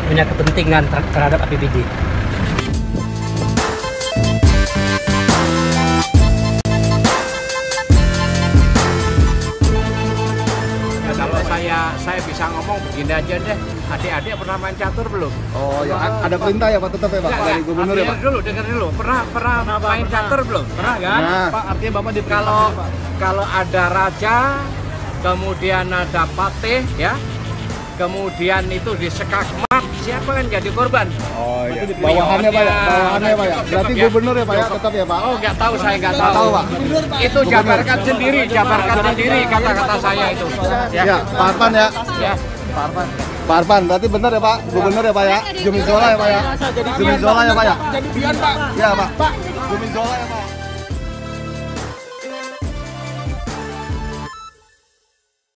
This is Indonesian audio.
punya kepentingan terhadap APBD. Kalau saya bisa ngomong begini aja deh, adik-adik pernah main catur belum? Oh ya, ada perintah ya Pak tetap ya Pak dari gubernur ya Pak? Dengar dulu. Pernah main catur belum? Pernah kan? Nah. Pak, artinya Bapak Kalau ada raja, kemudian ada patih ya, kemudian itu disekakmat, siapa kan jadi korban? Oh iya. Bawahannya Pak ya? Bawahannya Pak ya? Berarti gubernur ya Pak ya tetap ya Pak? Oh nggak tahu, saya nggak Nggak tahu. tahu, Pak. Itu jabarkan sendiri kata-kata saya itu. Ya, Pak Arfan ya? Ya. Pak Arfan, berarti benar ya Pak? Gubernur ya Pak ya? Jumin Zola ya Pak ya? Jumin Zola ya Pak ya? jadi biar Pak. Ya Pak. Jumin Zola ya Pak?